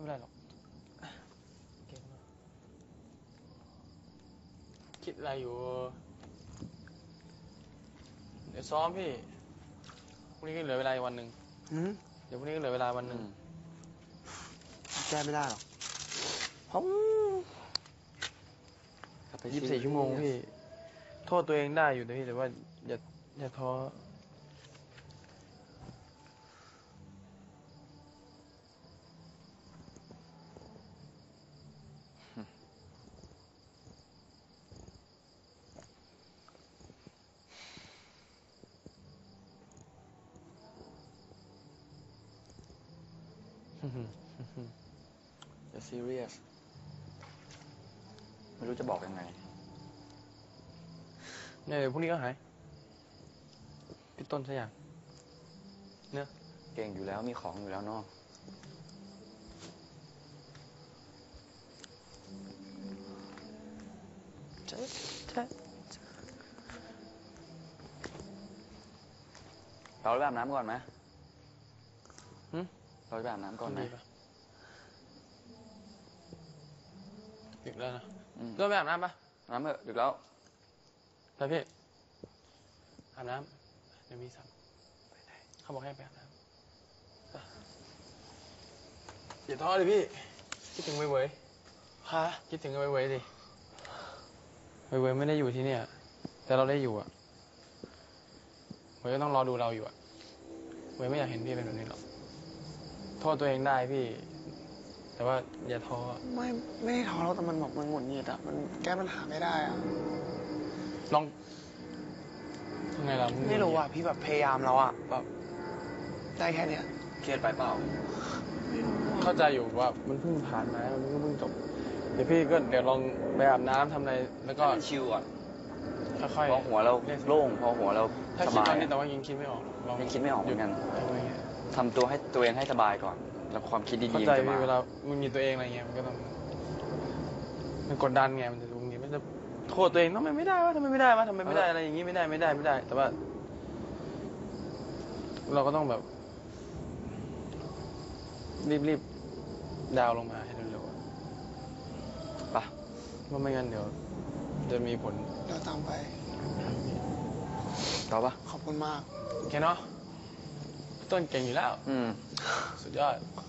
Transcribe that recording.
เป็นไรหรอกเก่งมากคิดอะไรอยู่เดี๋ยวซ้อมพี่พรุ่งนี้ก็เหลือเวลาอีกวันหนึ่งเดี๋ยวพรุ่งนี้ก็เหลือเวลาวันหนึ่งแก้ไม่ได้หรอกเพราะ 24 ชั่วโมงพี่โทษตัวเองได้อยู่นะพี่แต่ว่าอย่าท้ออย่าซีเรียสไม่รู้จะบอกยังไงเนี่ยเดี๋ยวพรุ่งนี้ก็หายพี่ต้นสักอย่างเนอะเก่งอยู่แล้วมีของอยู่แล้วเนาะเราไปอาบน้ำก่อนไหมเราไปอาบน้ำก่อนไหมดึกแล้วนะเราไปอาบน้ำปะน้ำเถอะดึกแล้วไปพี่อาบน้ำเดี๋ยวมีสัมเขาบอกให้ไปอาบน้ำอย่าท้อเลยพี่คิดถึงเว้ยฮะคิดถึงเว้ยดิเว้ยไม่ได้อยู่ที่เนี่ยแต่เราได้อยู่อ่ะเว้ยก็ต้องรอดูเราอยู่อ่ะเว้ยไม่อยากเห็นพี่เป็นแบบนี้หรอกโทษตัวเองได้พี่แต่ว่าอย่าท้อไม่ได้ท้อแล้วแต่มันบอกมันหงุดหงิดอะมันแก้ปัญหาไม่ได้อะลองยังไงล่ะไม่รู้อะพี่แบบพยายามแล้วอะแบบได้แค่เนี้ยเครียดไปเปล่าเข้าใจอยู่ว่ามันเพิ่งผ่านมามันก็เพิ่งจบเดี๋ยวลองไปอาบน้ำทำอะไรแล้วก็ชิลก่อนค่อยๆพอหัวเราโล่งพอหัวเราสบายแต่ว่ายังคิดไม่ออกยังคิดไม่ออกเหมือนกันทำตัวให้ตัวเองให้สบายก่อนแล้วความคิดดีๆจะมาเวลามันมีตัวเองอะไรเงี้ยมันก็ต้องมันกดดันไงมันจะรู้งี้มันจะโทษตัวเองทำไมไม่ได้วะทำไมไม่ได้วะทำไมไม่ได้อะไรอย่างงี้ไม่ได้แต่ว่าเราก็ต้องแบบรีบดาวลงมาให้เร็วๆป่ะเพราะไม่งั้นเดี๋ยวจะมีผลเดี๋ยวตามไปต่อปะขอบคุณมากโอเคเนาะต้นเก่งอยู่แล้วสุดยอด